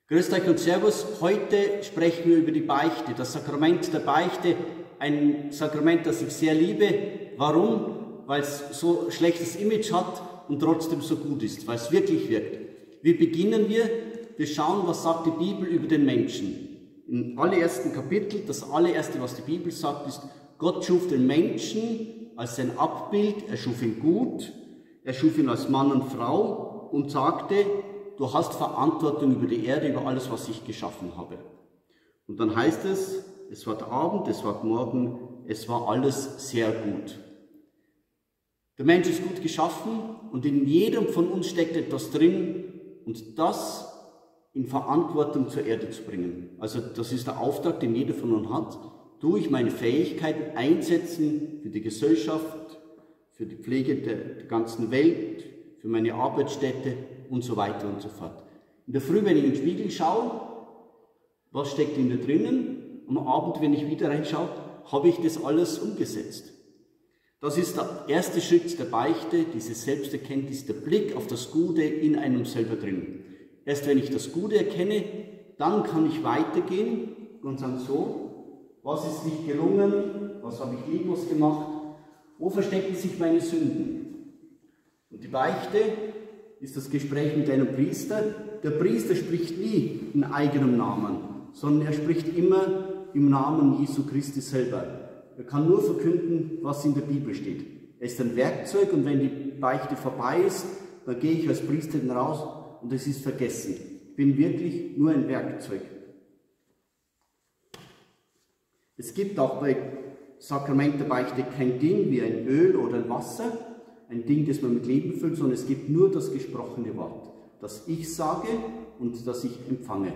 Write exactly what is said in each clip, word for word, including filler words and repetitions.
Grüßt euch und Servus. Heute sprechen wir über die Beichte, das Sakrament der Beichte, ein Sakrament, das ich sehr liebe. Warum? Weil es so ein schlechtes Image hat und trotzdem so gut ist, weil es wirklich wirkt. Wie beginnen wir? Wir schauen, was sagt die Bibel über den Menschen. Im allerersten Kapitel, das allererste, was die Bibel sagt, ist, Gott schuf den Menschen als sein Abbild, er schuf ihn gut, er schuf ihn als Mann und Frau und sagte, du hast Verantwortung über die Erde, über alles, was ich geschaffen habe. Und dann heißt es, es war Abend, es war Morgen, es war alles sehr gut. Der Mensch ist gut geschaffen und in jedem von uns steckt etwas drin und das in Verantwortung zur Erde zu bringen. Also das ist der Auftrag, den jeder von uns hat, durch meine Fähigkeiten einsetzen für die Gesellschaft, für die Pflege der, der ganzen Welt, für meine Arbeitsstätte und so weiter und so fort. In der Früh, wenn ich in den Spiegel schaue, was steckt in mir drinnen? Am Abend, wenn ich wieder reinschaue, habe ich das alles umgesetzt. Das ist der erste Schritt der Beichte, diese Selbsterkenntnis, der Blick auf das Gute in einem selber drin. Erst wenn ich das Gute erkenne, dann kann ich weitergehen und sagen, so, was ist nicht gelungen, was habe ich lieblos gemacht, wo verstecken sich meine Sünden? Und die Beichte ist das Gespräch mit einem Priester. Der Priester spricht nie in eigenem Namen, sondern er spricht immer im Namen Jesu Christi selber. Er kann nur verkünden, was in der Bibel steht. Er ist ein Werkzeug und wenn die Beichte vorbei ist, dann gehe ich als Priesterin raus und es ist vergessen. Ich bin wirklich nur ein Werkzeug. Es gibt auch bei Sakrament der Beichte kein Ding wie ein Öl oder ein Wasser, ein Ding, das man mit Leben füllt, sondern es gibt nur das gesprochene Wort, das ich sage und das ich empfange.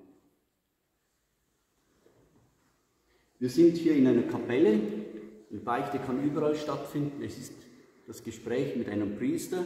Wir sind hier in einer Kapelle, die Beichte kann überall stattfinden, es ist das Gespräch mit einem Priester.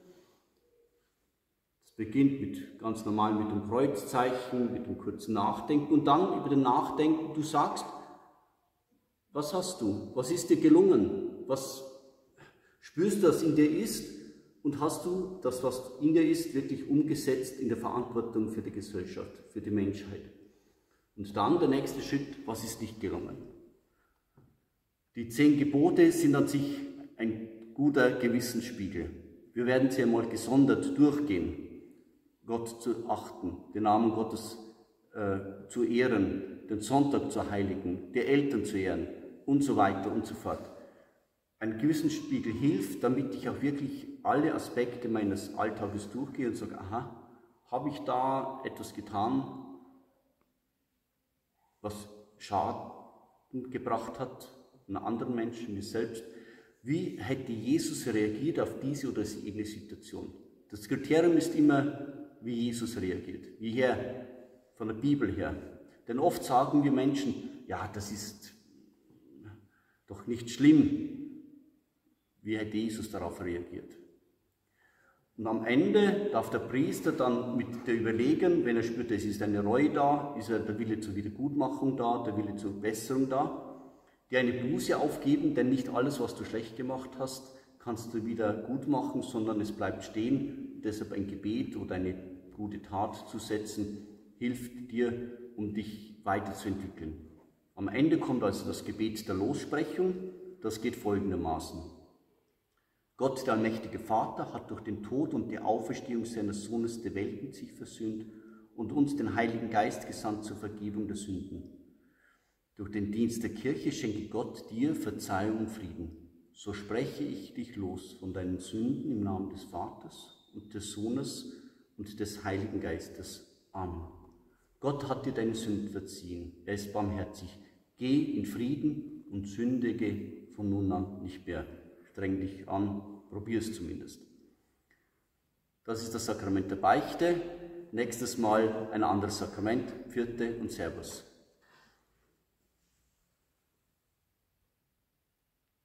Es beginnt mit, ganz normal mit dem Kreuzzeichen, mit dem kurzen Nachdenken und dann über den Nachdenken, du sagst, was hast du, was ist dir gelungen, was spürst du, was in dir ist und hast du das, was in dir ist, wirklich umgesetzt in der Verantwortung für die Gesellschaft, für die Menschheit. Und dann der nächste Schritt, was ist nicht gelungen? Die zehn Gebote sind an sich ein guter Gewissensspiegel. Wir werden sie einmal gesondert durchgehen, Gott zu achten, den Namen Gottes äh, zu ehren, den Sonntag zu heiligen, die Eltern zu ehren und so weiter und so fort. Ein Gewissensspiegel hilft, damit ich auch wirklich alle Aspekte meines Alltages durchgehe und sage, aha, habe ich da etwas getan, was Schaden gebracht hat, einen anderen Menschen, mir selbst. Wie hätte Jesus reagiert auf diese oder jene Situation? Das Kriterium ist immer, wie Jesus reagiert, wie her, von der Bibel her. Denn oft sagen wir Menschen, ja, das ist doch nicht schlimm. Wie hätte Jesus darauf reagiert? Und am Ende darf der Priester dann mit der überlegen, wenn er spürt, es ist eine Reue da, ist der Wille zur Wiedergutmachung da, der Wille zur Besserung da, dir eine Buße aufgeben, denn nicht alles, was du schlecht gemacht hast, kannst du wieder gut machen, sondern es bleibt stehen. Und deshalb ein Gebet oder eine gute Tat zu setzen, hilft dir, um dich weiterzuentwickeln. Am Ende kommt also das Gebet der Lossprechung, das geht folgendermaßen. Gott, der allmächtige Vater, hat durch den Tod und die Auferstehung seines Sohnes die Welt mit sich versöhnt und uns den Heiligen Geist gesandt zur Vergebung der Sünden. Durch den Dienst der Kirche schenke Gott dir Verzeihung und Frieden. So spreche ich dich los von deinen Sünden im Namen des Vaters und des Sohnes und des Heiligen Geistes. Amen. Gott hat dir deine Sünden verziehen. Er ist barmherzig. Geh in Frieden und sündige von nun an nicht mehr. Streng dich an, probier es zumindest. Das ist das Sakrament der Beichte. Nächstes Mal ein anderes Sakrament. Vierte und Servus.